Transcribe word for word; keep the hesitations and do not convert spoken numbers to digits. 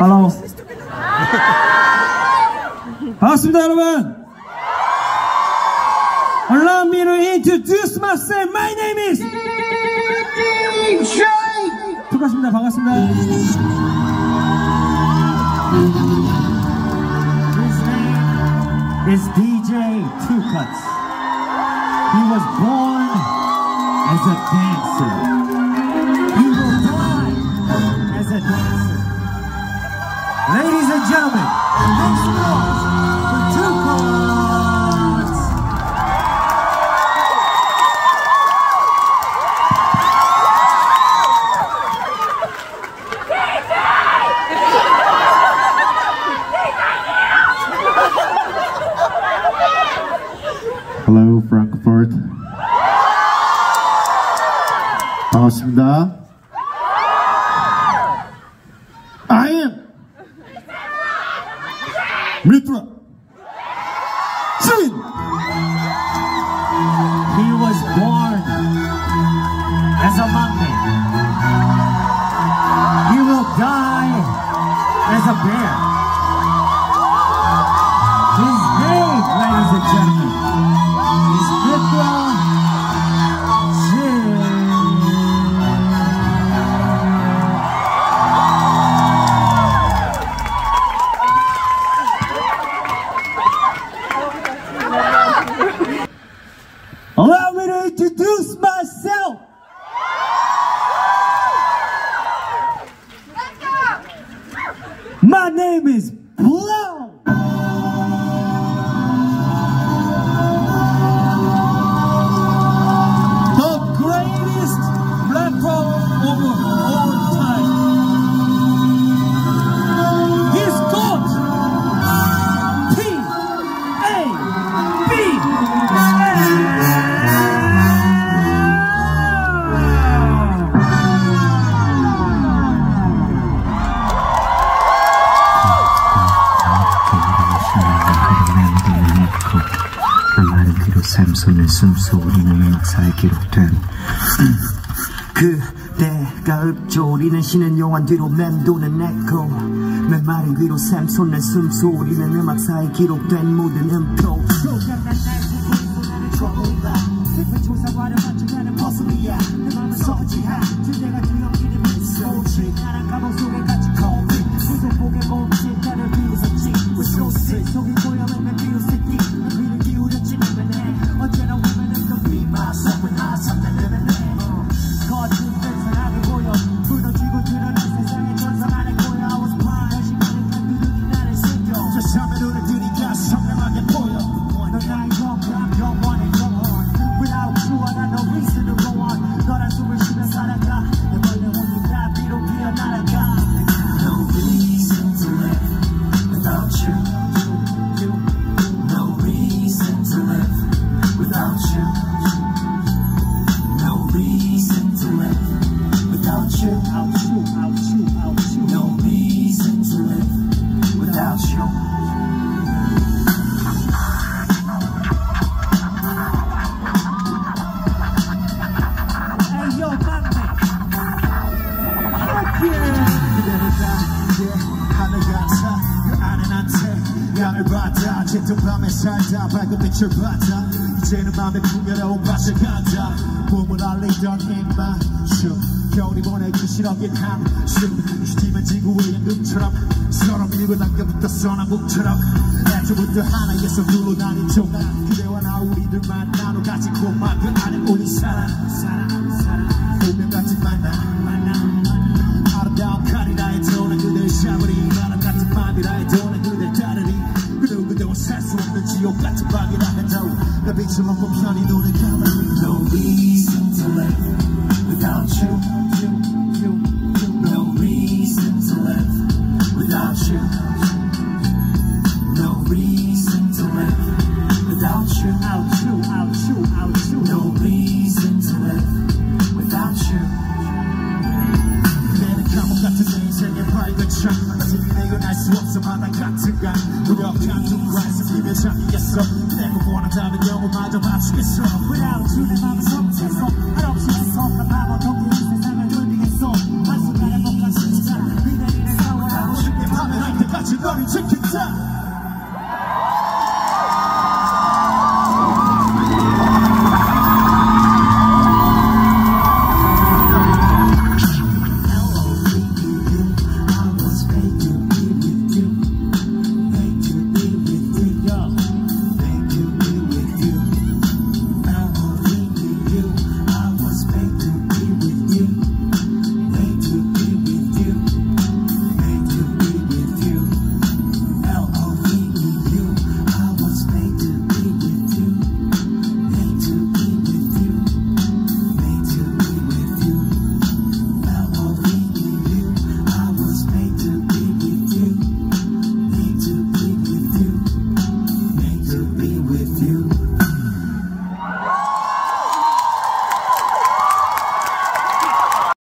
Hello. 반갑습니다, 여러분. Allow me to introduce myself. My name is 디제이. 반갑습니다, 반갑습니다. His name is 디제이 Two Cuts. He was born as a dancer. He will die as a dancer. Ladies and gentlemen, make some noise for Two Cuts. Hello, Frankfurt. 반갑습니다. I am Mitra Jin. He was born as a monkey. He will die as a bear. His name, ladies and gentlemen, is Mitra Jin. Allow me to introduce myself. My name is Blow. The greatest rapper of all time. He's got P A B 샘솟는 숨소리는 음악사에 기록된 그대가 읊조리는 신은 용한 뒤로 맴도는 에코 맨마른 귀로 샘솟는 숨소리는 음악사에 기록된 모든 음표 슬픈 조사와를 맞춰가는 버스미야 내 맘은 서지하 그대가 두려기는 미소지 나랑 가방 속에 같이 거리 구속복에 몸짓 나를 비웃었지 We're so sick 속이 고여맨 비웃을기 난 귀를 기울였지 내면에 언제나 women은 또 be myself when I something living there 거친 듯한하게 보여 무너지고 드러난 세상에 전설하는 거야 I was blind 시간은 간두르기 나를 숨겨 저 삶의 눈을 들이가 선명하게 보여 넌 나의 영감 영원의 영원 Without you I got no reason to go on 너란 숨을 쉬며 살아가 내 벌레 혼자 비로 기어 날아가 No reason to live without you No reason to live without you No reason to live without you Out you, out you, out you No reason to live without you Hey yo, man 하늘같아 그 안에 난테 양을 받아 짙은 밤에 살다 밝은 빛을 받아 이제는 맘에 풍요로운 밭을 간다 몸을 알리던 입맞춤 겨울이 보내기 싫어긴 한숨 슈팀은 지구의 연금처럼 서로 밀고 당겨붙어 선한국처럼 애초부터 하나에서 둘로 나뉜 조각 그대와 나 우리들만 나눠 가진 고막 그 안에 우리 사랑 사랑 사랑 운명같이 만나 만나 아름다운 칼이라 해도 난 그댈 샤버리 바람 같은 맘이라 해도 난 그댈 따르리 그 누구도 살 수 없는 지옥 같은 밤이라 해도 나 빛을 먹고 편히 눈을 감아 No reason to live without you No reason to live without you No reason to live without you Out you, out you, out you No reason to live without you 감옥 같은 내 인생의 밝은 창 아직 내건 알 수 없어 마당 같은 강 무력한 눈과에서 비며 잠기겠어 내가 원한다면 영혼마저 맞추겠어 Without you 내 맘은 섬채서 한없이 있어 난 바보 덕분에 이 세상을 돌리겠어 한순간에 못간 진짜 비 내리는 서울하고 쉽게 자